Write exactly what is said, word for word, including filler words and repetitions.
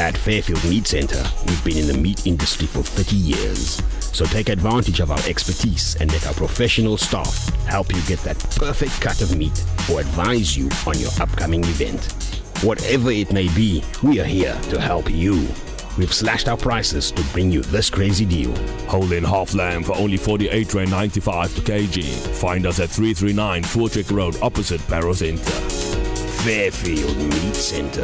At Fairfield Meat Centre, we've been in the meat industry for thirty years. So take advantage of our expertise and let our professional staff help you get that perfect cut of meat or advise you on your upcoming event. Whatever it may be, we are here to help you. We've slashed our prices to bring you this crazy deal. Whole in half lamb for only forty-eight rand ninety-five per kg. Find us at three three nine Voortrekker Road opposite Barrow Centre. Fairfield Meat Centre.